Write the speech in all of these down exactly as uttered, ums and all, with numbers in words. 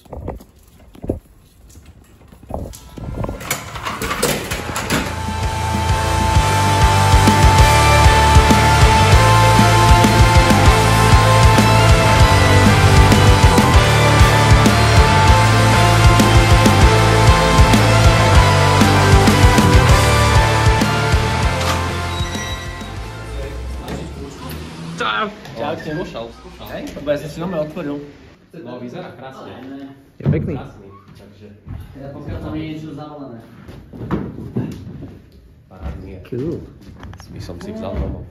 Čaute. Skúšal, skúšal. Hej, lebo ja som si nome otvoril. No, vyzerá krásne. Je pekný. Krásny, takže... Ja pokiaľ tam je niečo zavalené. Parádne. Cool. By som si vzal domov.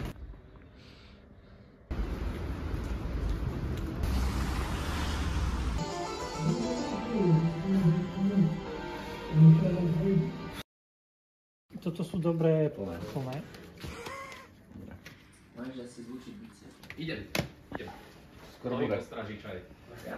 Toto sú dobré plné. Máš asi zvučiť bicie. Idem, idem. Skoro bude. bude. Stražičaj. Ja.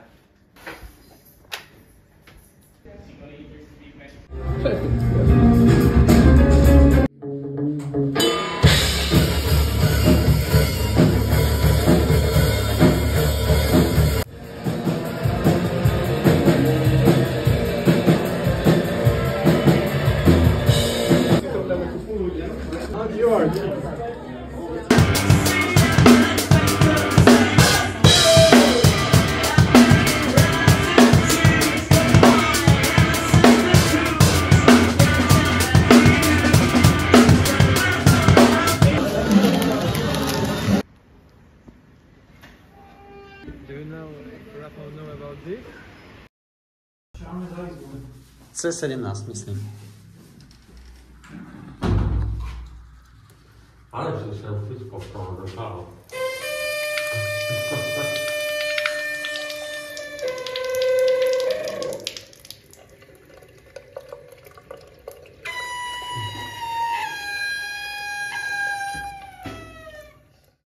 Do you know, Rafa know about this? C sedemnásť, myslím. Ale že jsem si spokojil, dosáhl.